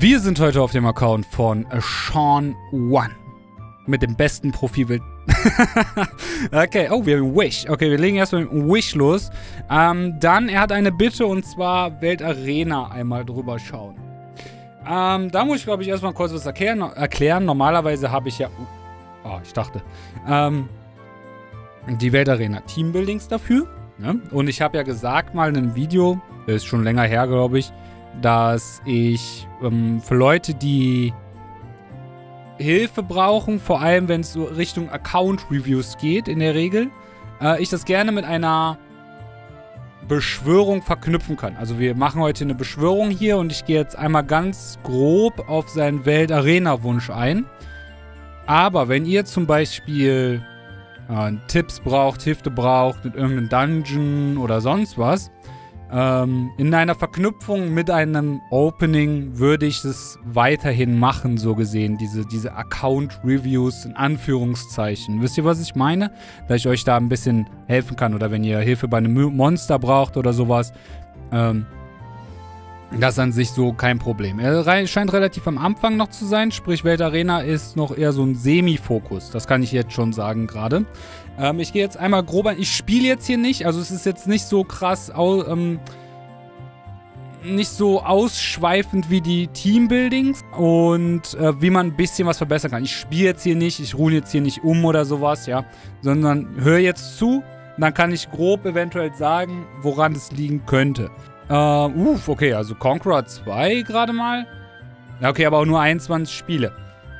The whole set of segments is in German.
Wir sind heute auf dem Account von Sean One. Mit dem besten Profilbild. Okay, oh, wir haben Wish. Okay, wir legen erstmal mit Wish los. Dann, er hat eine Bitte und zwar Weltarena einmal drüber schauen. Da muss ich, glaube ich, erstmal kurz was erklären. Normalerweise habe ich ja... Oh, ich dachte. Die Weltarena Teambuildings dafür. Ne? Und ich habe ja gesagt mal in einem Video, das ist schon länger her, glaube ich, dass ich für Leute, die Hilfe brauchen, vor allem wenn es so Richtung Account-Reviews geht, in der Regel, ich das gerne mit einer Beschwörung verknüpfen kann. Also wir machen heute eine Beschwörung hier und ich gehe jetzt einmal ganz grob auf seinen Weltarena-Wunsch ein. Aber wenn ihr zum Beispiel Tipps braucht, Hilfe braucht mit irgendeinem Dungeon oder sonst was, in einer Verknüpfung mit einem Opening würde ich es weiterhin machen, so gesehen. Diese Account-Reviews in Anführungszeichen. Wisst ihr, was ich meine? Dass ich euch da ein bisschen helfen kann. Oder wenn ihr Hilfe bei einem Monster braucht oder sowas. Das ist an sich so kein Problem. Er scheint relativ am Anfang noch zu sein. Sprich, Weltarena ist noch eher so ein Semi-Fokus. Das kann ich jetzt schon sagen gerade. Ich gehe jetzt einmal grob an. Ich spiele jetzt hier nicht. Also es ist jetzt nicht so krass, nicht so ausschweifend wie die Teambuildings. Und wie man ein bisschen was verbessern kann. Ich spiele jetzt hier nicht. Ich ruhe jetzt hier nicht um oder sowas, ja. Sondern höre jetzt zu. Dann kann ich grob eventuell sagen, woran es liegen könnte. Okay, also Conqueror 2 gerade mal. Ja, okay, aber auch nur 21 Spiele.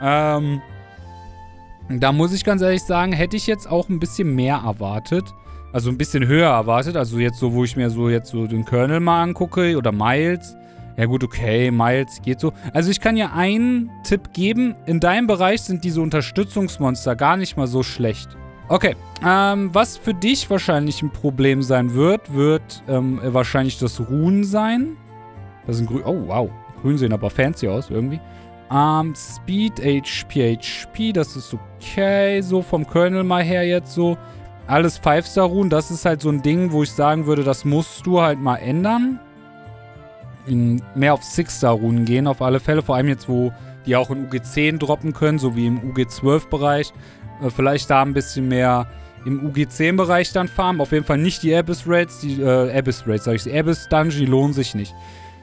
Da muss ich ganz ehrlich sagen, hätte ich jetzt auch ein bisschen mehr erwartet. Also ein bisschen höher erwartet. Also jetzt so, wo ich mir so jetzt so den Colonel mal angucke oder Miles. Ja gut, okay, Miles geht so. Also ich kann dir einen Tipp geben. In deinem Bereich sind diese Unterstützungsmonster gar nicht mal so schlecht. Okay, was für dich wahrscheinlich ein Problem sein wird wahrscheinlich das Runen sein. Das sind Grün. Oh, wow. Die Grün sehen aber fancy aus irgendwie. Speed, HP, das ist okay. So vom Colonel mal her jetzt so. Alles 5-Star-Runen, das ist halt so ein Ding, wo ich sagen würde, das musst du halt mal ändern. Mehr auf 6-Star-Runen gehen auf alle Fälle. Vor allem jetzt, wo die auch in UG10 droppen können, so wie im UG12-Bereich. Vielleicht da ein bisschen mehr im UG10-Bereich dann farmen. Auf jeden Fall nicht die Abyss-Raids. Die Abyss-Dungeon, die lohnen sich nicht.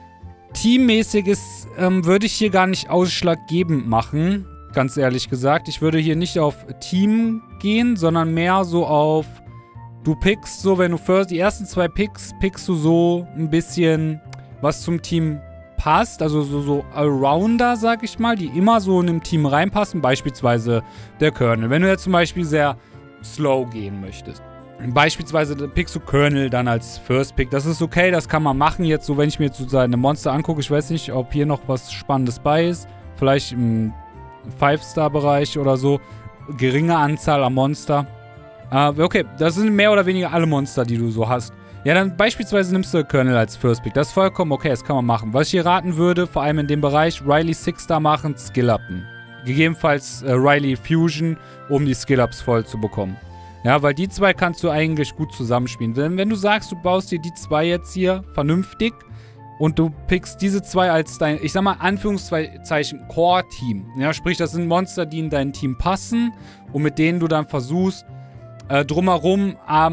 Teammäßig würde ich hier gar nicht ausschlaggebend machen. Ganz ehrlich gesagt. Ich würde hier nicht auf Team gehen, sondern mehr so auf... Du pickst so, wenn du die ersten 2 pickst du so ein bisschen was zum Team passt, also so Allrounder, sag ich mal, die immer so in einem Team reinpassen, beispielsweise der Colonel. Wenn du jetzt zum Beispiel sehr slow gehen möchtest, beispielsweise pickst du Colonel dann als First Pick, das ist okay, das kann man machen jetzt so, wenn ich mir jetzt so seine Monster angucke, ich weiß nicht, ob hier noch was Spannendes bei ist, vielleicht im 5-Star-Bereich oder so, geringe Anzahl an Monster. Okay, das sind mehr oder weniger alle Monster, die du so hast. Ja, dann beispielsweise nimmst du Colonel als First Pick. Das ist vollkommen okay, das kann man machen. Was ich hier raten würde, vor allem in dem Bereich, Riley 6-Star machen, Skill-Upen. Gegebenenfalls Riley Fusion, um die Skill-Ups voll zu bekommen. Ja, weil die 2 kannst du eigentlich gut zusammenspielen. Wenn du sagst, du baust dir die 2 jetzt hier vernünftig und du pickst diese 2 als dein, ich sag mal, Anführungszeichen, Core-Team. Ja, sprich, das sind Monster, die in dein Team passen und mit denen du dann versuchst, drumherum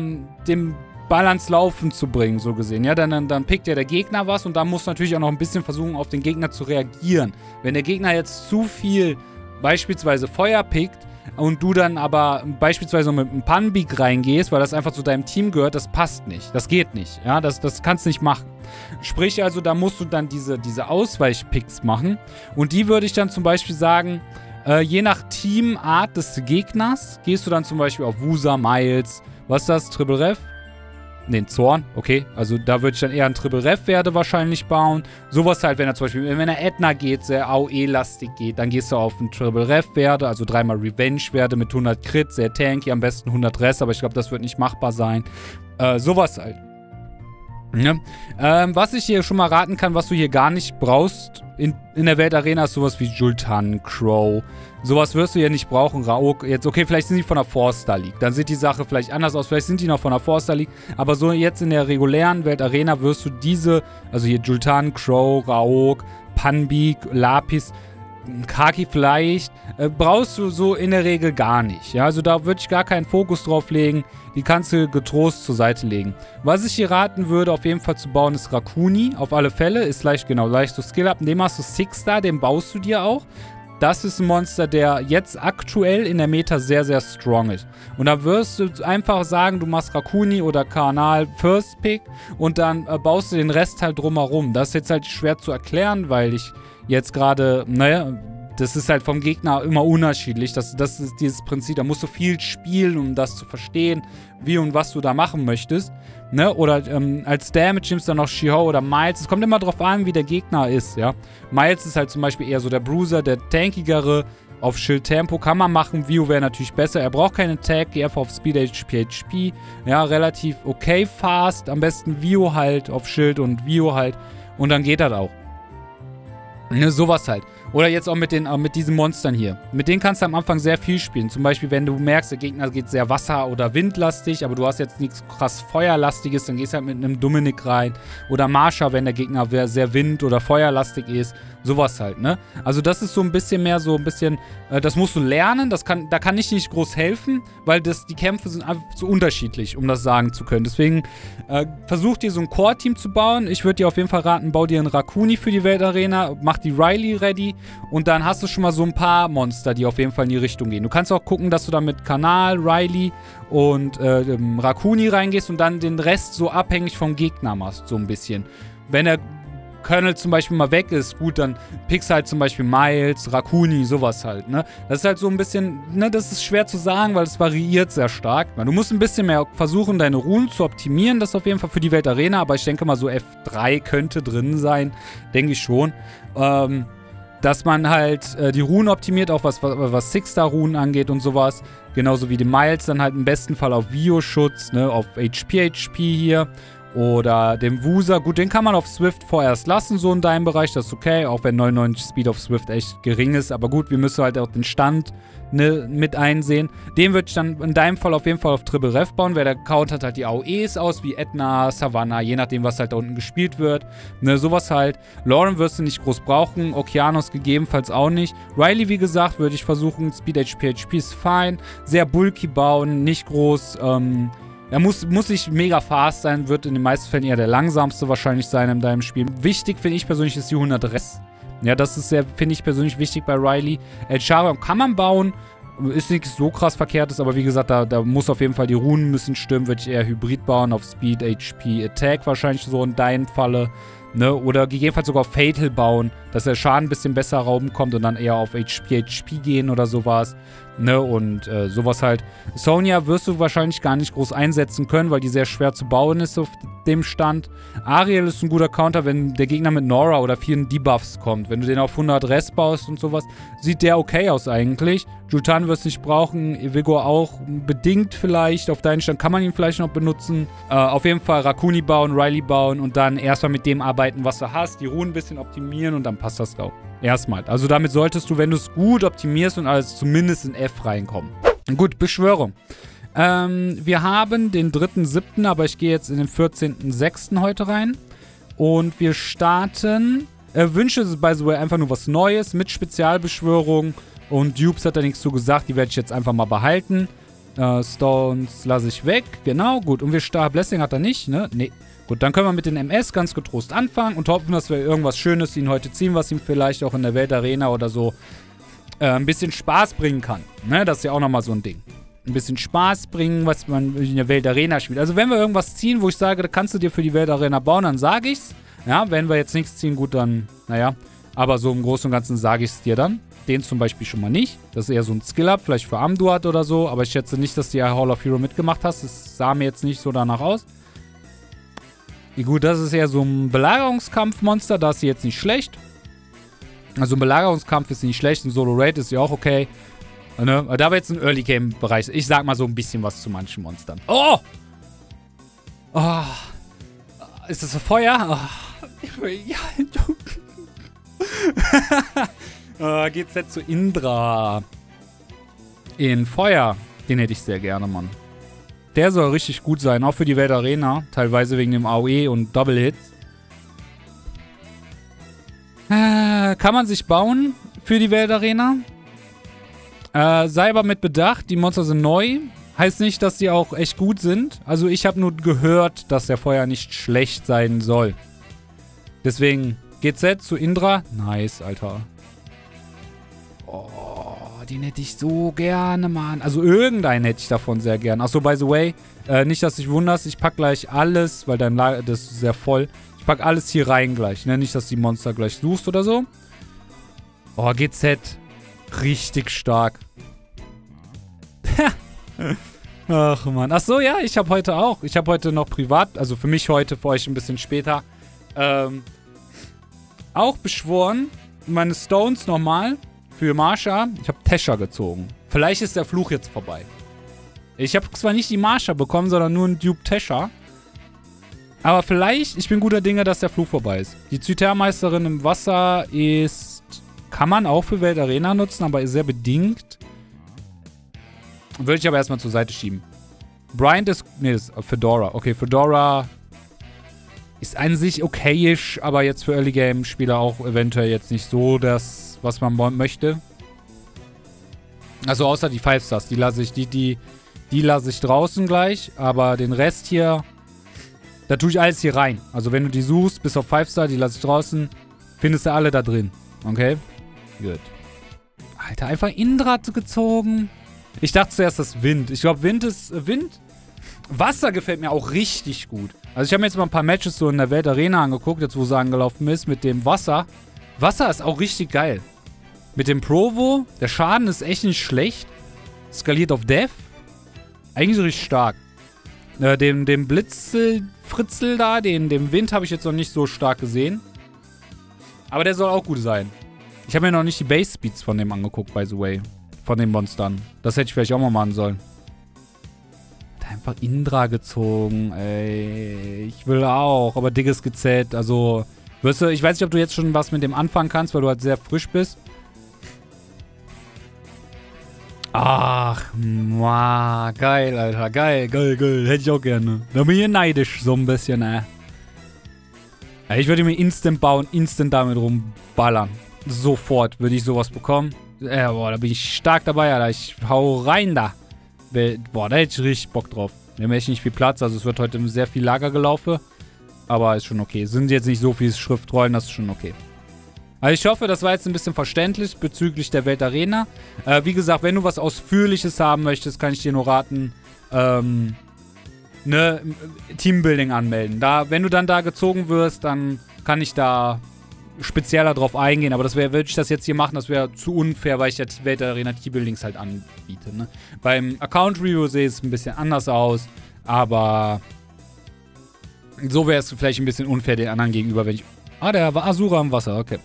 dem Ball ans Laufen zu bringen, so gesehen. Ja, dann pickt ja der Gegner was und dann muss natürlich auch noch ein bisschen versuchen, auf den Gegner zu reagieren. Wenn der Gegner jetzt zu viel beispielsweise Feuer pickt und du dann aber beispielsweise mit einem Panbeak reingehst, weil das einfach zu deinem Team gehört, das passt nicht. Das geht nicht. Ja, das kannst du nicht machen. Sprich also, da musst du dann diese Ausweichpicks machen und die würde ich dann zum Beispiel sagen, je nach Teamart des Gegners gehst du dann zum Beispiel auf Wusa, Miles, was ist das, Triple Ref? Den Zorn, okay. Also da würde ich dann eher einen Triple-Ref-Werde wahrscheinlich bauen. Sowas halt, wenn er zum Beispiel, wenn er Edna geht, sehr AOE-lastig geht, dann gehst du auf einen Triple-Ref-Werde, also 3-mal Revenge-Werde mit 100 Crit, sehr tanky, am besten 100 Rest, aber ich glaube, das wird nicht machbar sein. Sowas halt. Ja. Was ich hier schon mal raten kann, was du hier gar nicht brauchst in der Weltarena, ist sowas wie Jultan, Crow. Sowas wirst du hier nicht brauchen. Rauk, jetzt, okay, vielleicht sind die von der 4-Star League. Dann sieht die Sache vielleicht anders aus. Vielleicht sind die noch von der 4-Star League. Aber so jetzt in der regulären Weltarena wirst du diese, also hier Jultan, Crow, Rauk, Panbeak, Lapis, Kaki vielleicht, brauchst du so in der Regel gar nicht. Ja, also da würde ich gar keinen Fokus drauf legen. Die kannst du getrost zur Seite legen. Was ich hier raten würde, auf jeden Fall zu bauen, ist Rakuni. Auf alle Fälle. Ist leicht, genau, leicht so Skill-Up. Den machst du Six-Star, den baust du dir auch. Das ist ein Monster, der jetzt aktuell in der Meta sehr, sehr strong ist. Und da wirst du einfach sagen, du machst Rakuni oder Karnal First Pick und dann baust du den Rest halt drumherum. Das ist jetzt halt schwer zu erklären, weil ich jetzt gerade, naja, das ist halt vom Gegner immer unterschiedlich. Das ist dieses Prinzip, da musst du viel spielen, um das zu verstehen, wie und was du da machen möchtest. Ne? Oder als Damage nimmst du dann noch She-Ho oder Miles. Es kommt immer drauf an, wie der Gegner ist, ja. Miles ist halt zum Beispiel eher so der Bruiser, der tankigere. Auf Schild-Tempo kann man machen. Vio wäre natürlich besser. Er braucht keinen Attack. Geh einfach auf Speed, HP. Ja, relativ okay fast. Am besten Vio halt auf Schild und Vio halt. Und dann geht das auch. Ne, sowas halt. Oder jetzt auch mit diesen Monstern hier. Mit denen kannst du am Anfang sehr viel spielen. Zum Beispiel, wenn du merkst, der Gegner geht sehr wasser- oder windlastig, aber du hast jetzt nichts krass Feuerlastiges, dann gehst du halt mit einem Dominik rein. Oder Marsha, wenn der Gegner sehr wind- oder feuerlastig ist. Sowas halt, ne? Also das ist so ein bisschen mehr das musst du lernen. Da kann ich nicht groß helfen, weil die Kämpfe sind einfach so unterschiedlich, um das sagen zu können. Deswegen versuch dir so ein Core-Team zu bauen. Ich würde dir auf jeden Fall raten, bau dir einen Rakuni für die Weltarena, mach die Riley ready und dann hast du schon mal so ein paar Monster, die auf jeden Fall in die Richtung gehen. Du kannst auch gucken, dass du da mit Kanal, Riley und Rakuni reingehst und dann den Rest so abhängig vom Gegner machst, so ein bisschen. Wenn der Colonel zum Beispiel mal weg ist, gut, dann pickst halt zum Beispiel Miles, Rakuni, sowas halt, ne? Das ist halt so ein bisschen, ne, das ist schwer zu sagen, weil es variiert sehr stark. Du musst ein bisschen mehr versuchen, deine Runen zu optimieren, das auf jeden Fall für die Weltarena, aber ich denke mal so F3 könnte drin sein, denke ich schon. Dass man halt die Runen optimiert, auch was Six-Star-Runen angeht und sowas. Genauso wie die Miles dann halt im besten Fall auf Vio-Schutz, ne, auf HP hier. Oder dem Wusa. Gut, den kann man auf Swift vorerst lassen, so in deinem Bereich. Das ist okay, auch wenn 99 Speed auf Swift echt gering ist. Aber gut, wir müssen halt auch den Stand mit einsehen. Den würde ich dann in deinem Fall auf jeden Fall auf Triple Ref bauen, weil der countert halt die AOEs aus, wie Edna, Savannah, je nachdem, was halt da unten gespielt wird. Ne, sowas halt. Lauren wirst du nicht groß brauchen. Okeanos gegebenenfalls auch nicht. Riley, wie gesagt, würde ich versuchen. Speed HP ist fein. Sehr bulky bauen, nicht groß, er muss nicht mega fast sein, wird in den meisten Fällen eher der langsamste wahrscheinlich sein in deinem Spiel. Wichtig, finde ich persönlich, ist die 100 Rest. Ja, das ist finde ich persönlich wichtig bei Riley. El Charion kann man bauen, ist nichts so krass Verkehrtes, aber wie gesagt, da muss auf jeden Fall die Runen müssen stimmen, würde ich eher Hybrid bauen, auf Speed, HP, Attack wahrscheinlich so in deinem Falle. Ne? Oder gegebenenfalls sogar auf Fatal bauen, dass der Schaden ein bisschen besser raumkommt und dann eher auf HP gehen oder sowas. Ne? Und sowas halt. Sonya wirst du wahrscheinlich gar nicht groß einsetzen können, weil die sehr schwer zu bauen ist auf dem Stand. Ariel ist ein guter Counter, wenn der Gegner mit Nora oder vielen Debuffs kommt. Wenn du den auf 100 Rest baust und sowas, sieht der okay aus eigentlich. Jultan wirst du nicht brauchen, Vigor auch bedingt vielleicht. Auf deinen Stand kann man ihn vielleicht noch benutzen. Auf jeden Fall Rakuni bauen, Riley bauen und dann erstmal mit dem arbeiten, was du hast. Die Runen ein bisschen optimieren und dann passt das auch. Erstmal. Also damit solltest du, wenn du es gut optimierst und alles zumindest in F reinkommen. Gut, Beschwörung. Wir haben den 3.7., aber ich gehe jetzt in den 14.6. heute rein. Und wir starten. Wünsche ist by the way einfach nur was Neues mit Spezialbeschwörung. Und Dupes hat da nichts zu gesagt, die werde ich jetzt einfach mal behalten. Stones lasse ich weg, genau, gut. Und wir starten, Blessing hat er nicht, ne? Nee. Gut, dann können wir mit den MS ganz getrost anfangen und hoffen, dass wir irgendwas Schönes ihn heute ziehen, was ihm vielleicht auch in der Weltarena oder so ein bisschen Spaß bringen kann. Ne? Das ist ja auch nochmal so ein Ding. Ein bisschen Spaß bringen, was man in der Weltarena spielt. Also wenn wir irgendwas ziehen, wo ich sage, da kannst du dir für die Weltarena bauen, dann sage ich's. Ja, wenn wir jetzt nichts ziehen, gut, dann, naja. Aber so im Großen und Ganzen sage ich es dir dann. Den zum Beispiel schon mal nicht. Das ist eher so ein Skill-Up, vielleicht für Amduat oder so. Aber ich schätze nicht, dass du ja Hall of Hero mitgemacht hast. Das sah mir jetzt nicht so danach aus. Gut, das ist eher so ein Belagerungskampfmonster. Da ist sie jetzt nicht schlecht. Also ein Belagerungskampf ist nicht schlecht. Ein Solo-Raid ist ja auch okay. Ne? Da war jetzt ein Early-Game-Bereich. Ich sag mal so ein bisschen was zu manchen Monstern. Oh! Oh! Ist das so Feuer? Oh. Ja, GZ zu Indra. In Feuer. Den hätte ich sehr gerne, Mann. Der soll richtig gut sein, auch für die Weltarena. Teilweise wegen dem AOE und Double Hits. kann man sich bauen für die Weltarena. Sei aber mit Bedacht, die Monster sind neu. Heißt nicht, dass die auch echt gut sind. Also ich habe nur gehört, dass der Feuer nicht schlecht sein soll. Deswegen GZ zu Indra. Nice, Alter. Oh, den hätte ich so gerne, Mann. Also irgendeinen hätte ich davon sehr gern. Achso, by the way, nicht, dass dich wunderst. Ich pack gleich alles, weil dein Lager, das ist sehr voll. Ich pack alles hier rein gleich. Ne? Nicht, dass die Monster gleich suchst oder so. Oh, GZ. Richtig stark. Ach, Mann. Achso, ja, ich habe heute auch. Ich habe heute noch privat, also für mich heute, für euch ein bisschen später, auch beschworen, meine Stones nochmal für Marsha. Ich habe Tesha gezogen. Vielleicht ist der Fluch jetzt vorbei. Ich habe zwar nicht die Marsha bekommen, sondern nur einen Dupe Tesha. Aber vielleicht, ich bin guter Dinge, dass der Fluch vorbei ist. Die Zythermeisterin im Wasser ist, kann man auch für Weltarena nutzen, aber ist sehr bedingt. Würde ich aber erstmal zur Seite schieben. Bryant ist, nee, das ist Fedora. Okay, Fedora ist an sich okayisch, aber jetzt für Early Game Spieler auch eventuell jetzt nicht so das, was man möchte. Also außer die 5 Stars, die lasse ich, die lasse ich draußen gleich, aber den Rest hier, da tue ich alles hier rein. Also wenn du die suchst, bis auf 5 Star, die lasse ich draußen, findest du alle da drin. Okay? Gut. Alter, einfach Indra gezogen. Ich dachte zuerst, das Wind. Ich glaube, Wind ist, Wind? Wasser gefällt mir auch richtig gut. Also ich habe mir jetzt mal ein paar Matches so in der Weltarena angeguckt, jetzt wo es angelaufen ist, mit dem Wasser. Wasser ist auch richtig geil. Mit dem Provo, der Schaden ist echt nicht schlecht. Skaliert auf Death. Eigentlich richtig stark. Dem Blitzel-Fritzel da, dem Wind habe ich jetzt noch nicht so stark gesehen. Aber der soll auch gut sein. Ich habe mir noch nicht die Base-Speeds von dem angeguckt, by the way. Von den Monstern. Das hätte ich vielleicht auch mal machen sollen. Hat einfach Indra gezogen, ey. Ich will auch, aber dickes GZ. Also, wirst du, ich weiß nicht, ob du jetzt schon was mit dem anfangen kannst, weil du halt sehr frisch bist. Ach, ma, geil, Alter. Geil. Hätte ich auch gerne. Da bin ich neidisch, so ein bisschen, Ich würde mir instant bauen, instant damit rumballern. Sofort würde ich sowas bekommen. Boah, da bin ich stark dabei, Alter. Ich hau rein da. Boah, da hätte ich richtig Bock drauf. Wir haben echt nicht viel Platz, also es wird heute sehr viel Lager gelaufen. Aber ist schon okay. Sind jetzt nicht so viele Schriftrollen, das ist schon okay. Also ich hoffe, das war jetzt ein bisschen verständlich bezüglich der Weltarena. Wie gesagt, wenn du was Ausführliches haben möchtest, kann ich dir nur raten, Teambuilding anmelden. Wenn du dann da gezogen wirst, dann kann ich da spezieller drauf eingehen, aber würde ich das jetzt hier machen, das wäre zu unfair, weil ich ja Weltarena Teambuildings halt anbiete. Ne? Beim Account Review sehe es ein bisschen anders aus, aber so wäre es vielleicht ein bisschen unfair den anderen gegenüber, wenn ich... Ah, der war Asura im Wasser, okay.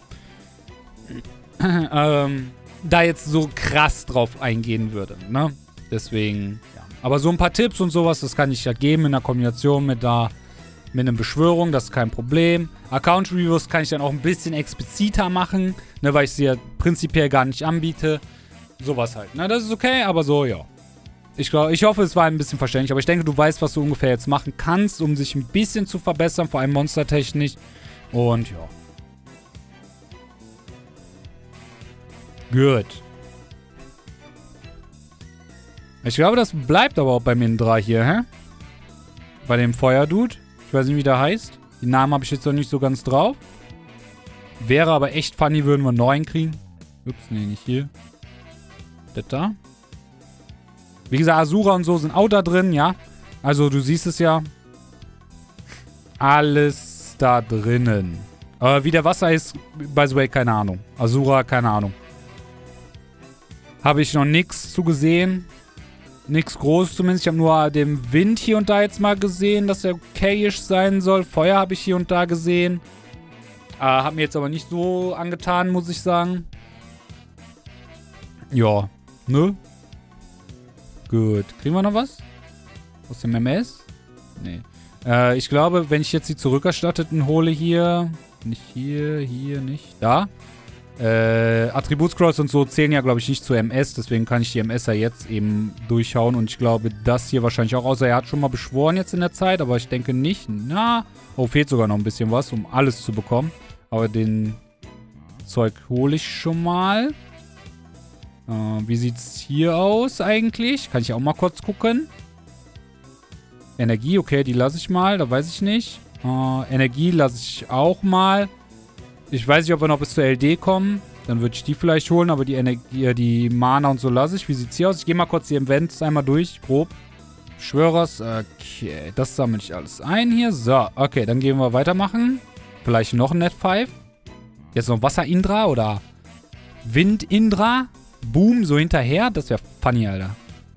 Da jetzt so krass drauf eingehen würde, ne? Deswegen, ja. Aber so ein paar Tipps und sowas, das kann ich ja geben in der Kombination mit einer Beschwörung, das ist kein Problem. Account-Reviews kann ich dann auch ein bisschen expliziter machen, ne, weil ich sie ja prinzipiell gar nicht anbiete. Sowas halt, ne, das ist okay, aber so, ja. Ich hoffe, es war ein bisschen verständlich, aber ich denke, du weißt, was du ungefähr jetzt machen kannst, um sich ein bisschen zu verbessern, vor allem monstertechnisch. Und ja. Gut. Ich glaube, das bleibt aber auch beim Indra hier, hä? Bei dem Feuerdude. Ich weiß nicht, wie der heißt. Die Namen habe ich jetzt noch nicht so ganz drauf. Wäre aber echt funny, würden wir einen neuen kriegen. Ups, nee, nicht hier. Das da. Wie gesagt, Asura und so sind auch da drin, ja. Also, du siehst es ja. Alles da drinnen. Wie der Wasser ist, by the way, keine Ahnung. Asura, keine Ahnung. Habe ich noch nichts zu gesehen. Nichts Großes zumindest. Ich habe nur den Wind hier und da jetzt mal gesehen, dass er okayisch sein soll. Feuer habe ich hier und da gesehen. Hat mir jetzt aber nicht so angetan, muss ich sagen. Ja, ne? Gut. Kriegen wir noch was? Aus dem MS? Nee. Ich glaube, wenn ich jetzt die Zurückerstatteten hole hier... Nicht hier, nicht. Da. Attributscrolls und so zählen ja, glaube ich, nicht zu MS. Deswegen kann ich die MSer jetzt eben durchhauen. Und ich glaube, das hier wahrscheinlich auch. Außer er hat schon mal beschworen jetzt in der Zeit. Aber ich denke nicht. Na. Oh, fehlt sogar noch ein bisschen was, um alles zu bekommen. Aber den Zeug hole ich schon mal. Wie sieht's hier aus eigentlich? Kann ich auch mal kurz gucken. Energie, okay, die lasse ich mal. Da weiß ich nicht. Energie lasse ich auch mal. Ich weiß nicht, ob wir noch bis zur LD kommen. Dann würde ich die vielleicht holen, aber die Energie, die Mana und so lasse ich. Wie sieht's hier aus? Ich gehe mal kurz die Events einmal durch, grob. Schwörers, okay, das sammle ich alles ein hier. So, okay, dann gehen wir weitermachen. Vielleicht noch ein Net 5. Jetzt noch Wasser-Indra oder Wind-Indra. Boom, so hinterher. Das wäre funny, Alter.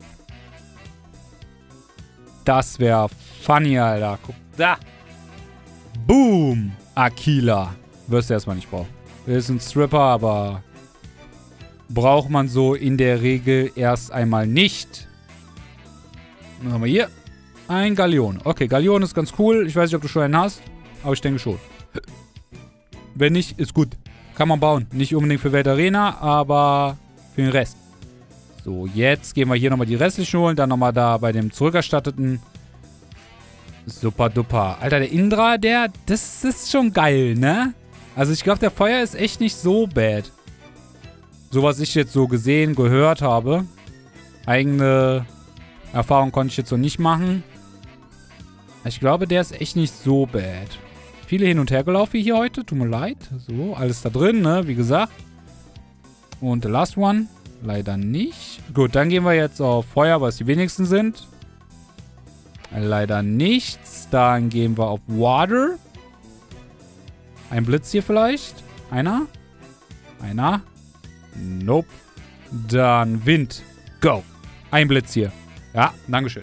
Das wäre funny, Alter. Guck da. Boom. Aquila. Wirst du erstmal nicht brauchen. Ist ein Stripper, aber braucht man so in der Regel erst einmal nicht. Was haben wir hier? Ein Galeon. Okay, Galeon ist ganz cool. Ich weiß nicht, ob du schon einen hast, aber ich denke schon. Wenn nicht, ist gut. Kann man bauen. Nicht unbedingt für Weltarena, aber für den Rest. So, jetzt gehen wir hier nochmal die restlichen holen. Dann nochmal da bei dem zurückerstatteten. Super duper. Alter, der Indra, das ist schon geil, ne? Also ich glaube, der Feuer ist echt nicht so bad. So was ich jetzt so gesehen, gehört habe. Eigene Erfahrung konnte ich jetzt so nicht machen. Ich glaube, der ist echt nicht so bad. Viele hin und her gelaufen hier heute. Tut mir leid. So, alles da drin, ne? Wie gesagt. Und the last one. Leider nicht. Gut, dann gehen wir jetzt auf Feuer, was die wenigsten sind. Leider nichts. Dann gehen wir auf Water. Ein Blitz hier vielleicht. Einer. Einer. Nope. Dann Wind. Go. Ein Blitz hier. Ja, dankeschön.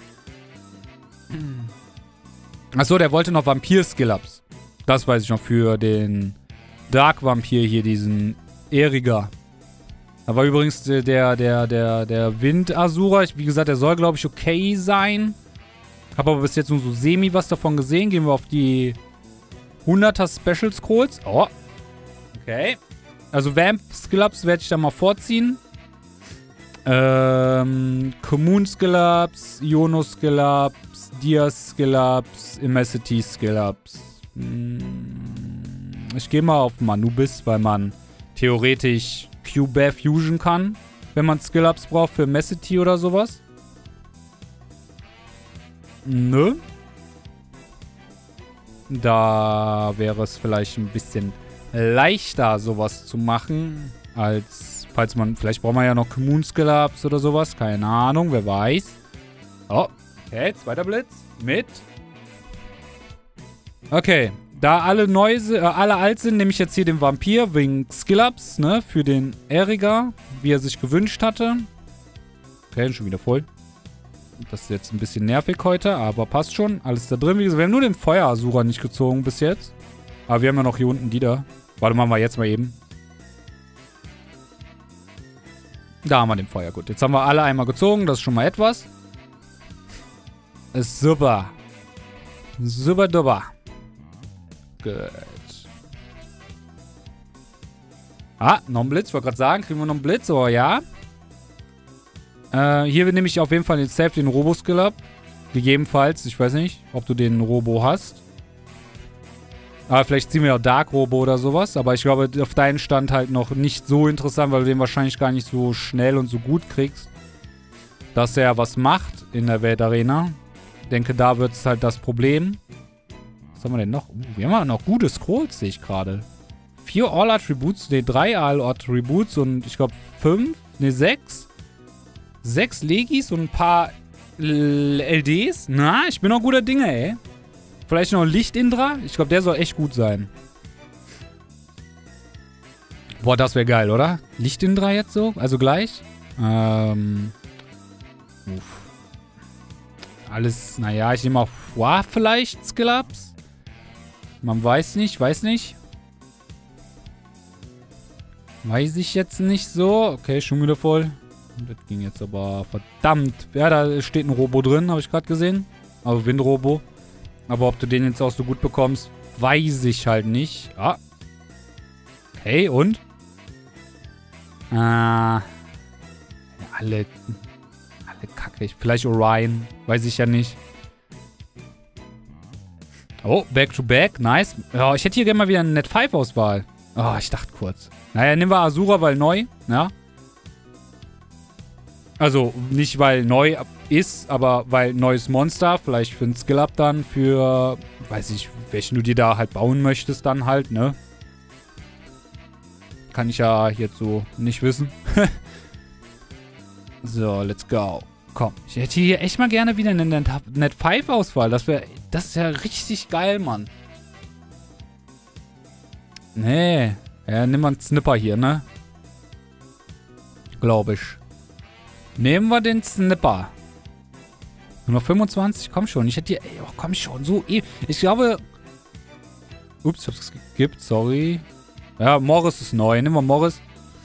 Achso, der wollte noch Vampir-Skill-Ups. Das weiß ich noch für den Dark-Vampir hier, diesen Eriger. Da war übrigens der Wind-Asura. Wie gesagt, der soll, glaube ich, okay sein. Habe aber bis jetzt nur so semi was davon gesehen. Gehen wir auf die 100er Special Scrolls. Oh. Okay. Also Vamp-Skill-Ups werde ich da mal vorziehen. Commune Skill-Ups, Iono Skill-Ups, Dias Skill-Ups, Immensity Skill-Ups. Ich gehe mal auf Manubis, weil man theoretisch Q-Bear Fusion kann, wenn man Skill-Ups braucht für Immensity oder sowas. Nö. Da wäre es vielleicht ein bisschen leichter, sowas zu machen, als falls man, vielleicht braucht man ja noch Commune Skill-Ups oder sowas. Keine Ahnung, wer weiß. Oh, okay, zweiter Blitz. Mit. Okay, da alle neu sind, alle alt sind, nehme ich jetzt hier den Vampir wegen Skill-Ups, ne, für den Eriger, wie er sich gewünscht hatte. Okay, schon wieder voll. Das ist jetzt ein bisschen nervig heute, aber passt schon. Alles da drin. Wie gesagt, wir haben nur den Feuer-Asura nicht gezogen bis jetzt. Aber wir haben ja noch hier unten die da. Warte, machen wir jetzt mal eben. Da haben wir den Feuer. Gut, jetzt haben wir alle einmal gezogen. Das ist schon mal etwas. Ist super. Super duper. Gut. Ah, noch ein Blitz. Wollte gerade sagen, kriegen wir noch einen Blitz? Oh ja. Hier nehme ich auf jeden Fall jetzt safe den Robo-Skill ab. Gegebenenfalls. Ich weiß nicht, ob du den Robo hast. Aber vielleicht ziehen wir auch Dark Robo oder sowas. Aber ich glaube, auf deinen Stand halt noch nicht so interessant, weil du den wahrscheinlich gar nicht so schnell und so gut kriegst. Dass er was macht in der Weltarena. Ich denke, da wird es halt das Problem. Was haben wir denn noch? Wir haben ja noch gute Scrolls, sehe ich gerade. 4 All-Attributes, ne, 3 All-Attributes und ich glaube 5, ne, 6. 6 Legis und ein paar LDs. Na, ich bin noch guter Dinge, ey. Vielleicht noch ein Licht-Indra. Ich glaube, der soll echt gut sein. Boah, das wäre geil, oder? Licht-Indra jetzt so? Also gleich? Alles, naja, ich nehme auch Foie vielleicht, Skill-Ups. Man weiß nicht, weiß nicht. Weiß ich jetzt nicht so. Okay, schon wieder voll. Das ging jetzt aber verdammt. Ja, da steht ein Robo drin, habe ich gerade gesehen. Also Windrobo. Aber ob du den jetzt auch so gut bekommst, weiß ich halt nicht. Ah. Okay, und? Alle kacke. Vielleicht Orion. Weiß ich ja nicht. Oh, Back to Back. Nice. Ja, ich hätte hier gerne mal wieder eine Net 5 Auswahl. Oh, ich dachte kurz. Naja, nehmen wir Asura, weil neu, ja. Also, nicht weil neu ist, aber weil neues Monster. Vielleicht für ein Skill-Up dann, für, weiß ich, welchen du dir da halt bauen möchtest dann halt, ne? Kann ich ja jetzt so nicht wissen. So, let's go. Komm, ich hätte hier echt mal gerne wieder eine Net 5 Auswahl. Das ist ja richtig geil, Mann. Nee. Ja, nimm mal einen Snipper hier, ne? Glaube ich. Nehmen wir den Snipper. Nummer 25, komm schon. Ich hätte hier, ey, oh, komm schon, so ich glaube... Ups, ich hab's geskippt, sorry. Ja, Morris ist neu. Nehmen wir Morris.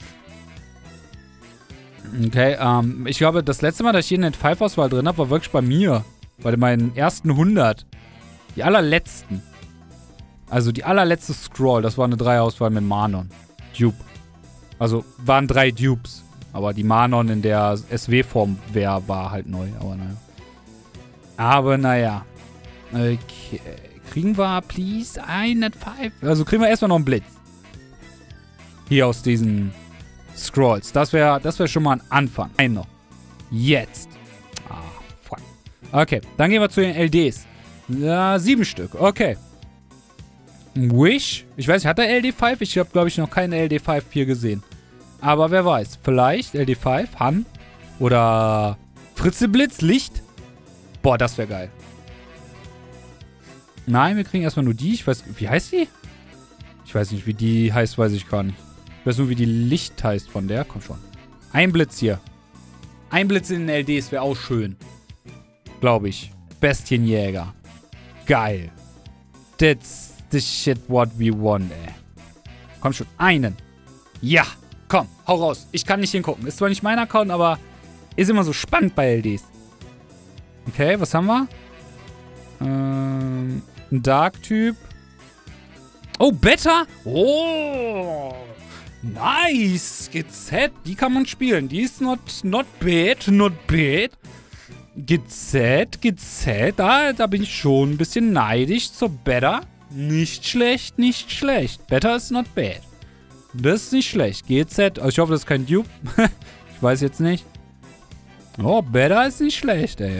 Okay, ich glaube, das letzte Mal, dass ich hier eine Net 5 Auswahl drin habe, war wirklich bei mir. Bei meinen ersten 100. Die allerletzten. Also die allerletzte Scroll, das war eine 3-Auswahl mit Manon. Dupe. Also waren 3 Dupes. Aber die Manon in der SW-Form war halt neu. Aber naja. Okay. Kriegen wir, please, ein Net 5? Also kriegen wir erstmal noch einen Blitz. Hier aus diesen Scrolls. Das wär schon mal ein Anfang. Ein noch. Jetzt. Ah, fuck. Okay, dann gehen wir zu den LDs. Ja, 7 Stück. Okay. Wish. Ich weiß nicht, hat er LD5? Ich habe, glaube ich, noch keine LD5 hier gesehen. Aber wer weiß. Vielleicht LD5, Han. Oder Fritzeblitz, Licht. Boah, das wäre geil. Nein, wir kriegen erstmal nur die. Ich weiß, wie heißt die? Ich weiß nicht, wie die heißt, weiß ich gar nicht. Ich weiß nur, wie die Licht heißt von der. Komm schon. Ein Blitz hier. Ein Blitz in den LDs wäre auch schön. Glaube ich. Bestienjäger. Geil. That's the shit what we want, ey. Komm schon. Einen. Ja. Komm, hau raus. Ich kann nicht hingucken. Ist zwar nicht mein Account, aber ist immer so spannend bei LDs. Okay, was haben wir? Ein Dark-Typ. Oh, Beta? Oh. Nice. GZ. Die kann man spielen. Die ist not bad. Not bad. GZ. Da bin ich schon ein bisschen neidisch zur Beta. Nicht schlecht, nicht schlecht. Beta ist not bad. Das ist nicht schlecht. GZ. Also ich hoffe, das ist kein Dupe. Ich weiß jetzt nicht. Oh, Beta ist nicht schlecht, ey.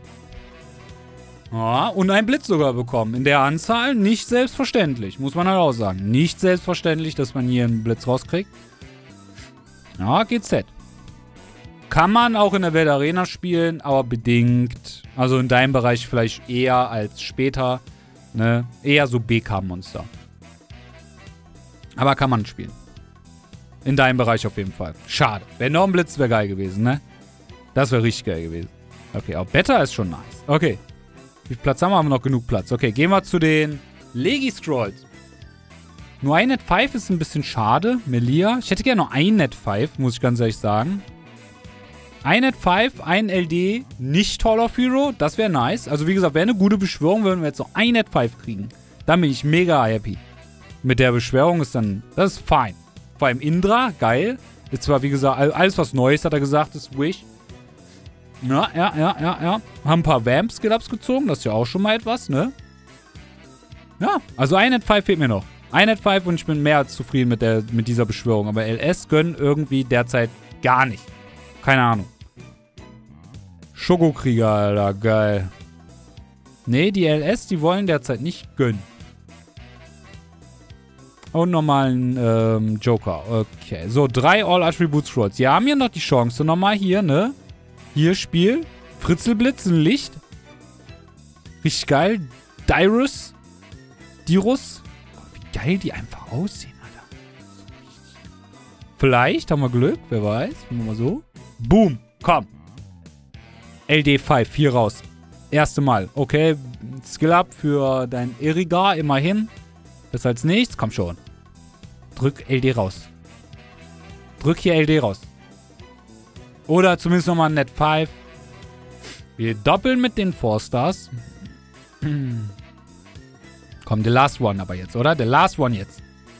Ja, und einen Blitz sogar bekommen. In der Anzahl nicht selbstverständlich. Muss man halt auch sagen. Nicht selbstverständlich, dass man hier einen Blitz rauskriegt. Ja, GZ. Kann man auch in der Welt Arena spielen, aber bedingt. Also in deinem Bereich vielleicht eher als später. Ne? Eher so BK-Monster. Aber kann man spielen. In deinem Bereich auf jeden Fall. Schade. Wäre noch ein Blitz, wäre geil gewesen, ne? Das wäre richtig geil gewesen. Okay, aber Beta ist schon nice. Okay. Wie viel Platz haben wir? Haben wir noch genug Platz. Okay, gehen wir zu den Legi-Scrolls. Nur ein Net 5 ist ein bisschen schade. Melia. Ich hätte gerne noch ein Net 5, muss ich ganz ehrlich sagen. Ein Net 5, ein LD, nicht Hall of Hero. Das wäre nice. Also wie gesagt, wäre eine gute Beschwörung, würden wir jetzt noch ein Net 5 kriegen. Dann bin ich mega happy. Mit der Beschwörung ist dann, das ist fein. Vor allem Indra, geil. Ist zwar, wie gesagt, alles was Neues, hat er gesagt, ist Wish. Ja. Haben ein paar Vamp-Skill-Ups gezogen, das ist ja auch schon mal etwas, ne? Ja, also ein Net 5 fehlt mir noch. Ein Net 5 und ich bin mehr als zufrieden mit dieser Beschwörung. Aber LS gönnen irgendwie derzeit gar nicht. Keine Ahnung. Schokokrieger, Alter, geil. Nee, die LS, die wollen derzeit nicht gönnen. Und normalen Joker. Okay, so, 3 All-Attribute-Scrolls. Wir haben hier noch die Chance nochmal hier, ne? Hier Spiel. Fritzelblitz, ein Licht. Richtig geil. Dirus. Wie geil die einfach aussehen, Alter. Vielleicht haben wir Glück, wer weiß. Machen wir mal so. Boom, komm. LD5, hier raus. Erste Mal. Okay, Skill-Up für dein Irrigar, immerhin. Das als nichts, komm schon. Drück LD raus. Drück hier LD raus. Oder zumindest nochmal Net 5. Wir doppeln mit den 4-Stars. Komm, the last one aber jetzt, oder? The last one jetzt.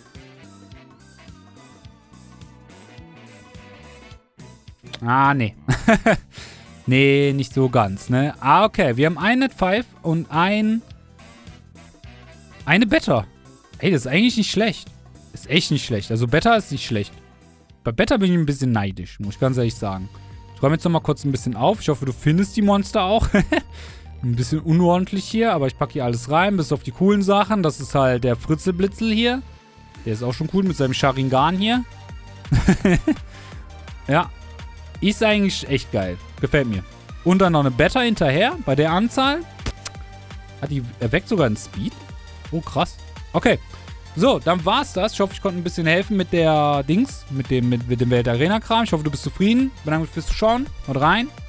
Ah, nee. Nee, nicht so ganz, ne? Ah, okay. Wir haben ein Net 5 und eine Beta. Ey, das ist eigentlich nicht schlecht. Ist echt nicht schlecht. Also Beta ist nicht schlecht. Bei Beta bin ich ein bisschen neidisch, muss ich ganz ehrlich sagen. Ich räume jetzt nochmal kurz ein bisschen auf. Ich hoffe, du findest die Monster auch. Ein bisschen unordentlich hier, aber ich packe hier alles rein, bis auf die coolen Sachen. Das ist halt der Fritzelblitzel hier. Der ist auch schon cool mit seinem Sharingan hier. Ja. Ist eigentlich echt geil. Gefällt mir. Und dann noch eine Beta hinterher, bei der Anzahl. Die erweckt sogar einen Speed. Oh, krass. Okay. So, dann war's das. Ich hoffe, ich konnte ein bisschen helfen mit der Dings, mit dem Welt-Arena-Kram. Ich hoffe, du bist zufrieden. Bedanke mich fürs Zuschauen. Haut rein.